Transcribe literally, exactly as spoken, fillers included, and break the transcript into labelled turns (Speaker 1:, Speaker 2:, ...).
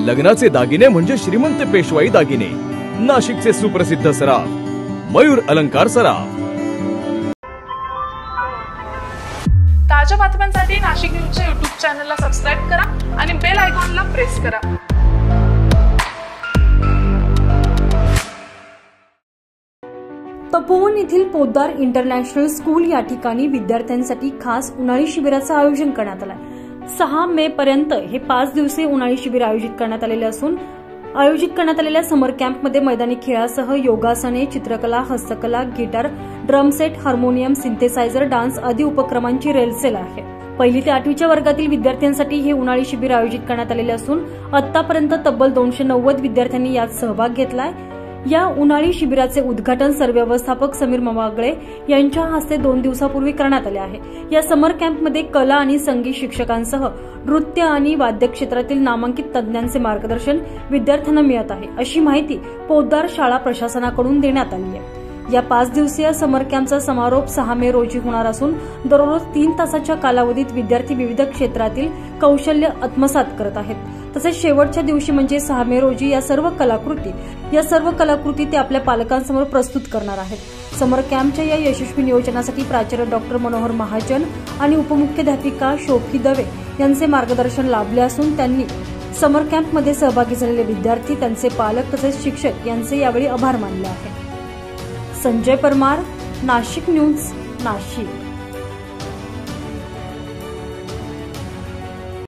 Speaker 1: लग्नाचे दागिने म्हणजे श्रीमंत पेशवाई दागिने, नाशिकचे सुप्रसिद्ध सराफ मयूर अलंकार सराफ।
Speaker 2: ताज्या बातम्यांसाठी नाशिक न्यूजच्या यूट्यूब चॅनलला सबस्क्राइब करा आणि बेल आयकॉनला प्रेस करा।
Speaker 3: तपोवन येथील पोद्दार इंटरनॅशनल स्कूल या ठिकाणी विद्यार्थ्यांसाठी खास उन्हाळी शिबिराचं आयोजन करण्यात आलं आहे। सहा मे पर्यंत हे पाच दिवसीय उन्हाळी शिबिर आयोजित करण्यात आलेले असून आयोजित करण्यात आलेल्या समर कॅम्पमध्ये मैदानी खेळासह योगासने, चित्रकला, हस्तकला, guitar, drum set, harmonium, synthesizer, dance आदी उपक्रमांची रेलसेल आहे। पहिली ते आठवीच्या वर्गातील विद्यार्थ्यांसाठी हे उन्हाळी शिबिर आयोजित करण्यात आलेले असून आतापर्यंत तब्बल दोनशे नव्वद विद्यार्थ्यांनी यात सहभाग घेतलाय। या उन्हाळी शिबिराचे उद्घाटन सरव्यवस्थापक समीर मवागळे यांच्या हस्ते दोन दिवसापूर्वी करण्यात आले आहे। या समर कॅम्पमध्ये कला आणि संगीत शिक्षकांसह नृत्य आणि वाद्य क्षेत्रातील नामांकित तज्ञांचे मार्गदर्शन विद्यार्थ्यांना मिळत आहे, अशी माहिती पोद्दार शाळा प्रशासनाकडून देण्यात आली आहे। या पाच दिवसीय समर कॅम्पचा समारोप सहा मे रोजी होणार असून दररोज तीन तासाच्या कालावधीत विद्यार्थी विविध क्षेत्रातील कौशल्य आत्मसात करत आहेत। तसेच शेवटच्या दिवशी म्हणजे सहा मे रोजी या सर्व कलाकृती या सर्व कलाकृती ते आपल्या पालकांसमोर प्रस्तुत करणार आहेत। समर कॅम्पच्या या यशस्वी नियोजनासाठी प्राचार्य डॉक्टर मनोहर महाजन आणि उपमुख्याध्यापिका शोभी दवे यांचे मार्गदर्शन लाभले असून त्यांनी समर कॅम्पमध्ये सहभागी झालेले विद्यार्थी, त्यांचे पालक तसेच शिक्षक यांचे यावेळी आभार मानले आहेत। संजय परमार, नाशिक न्यूज, नाशिक।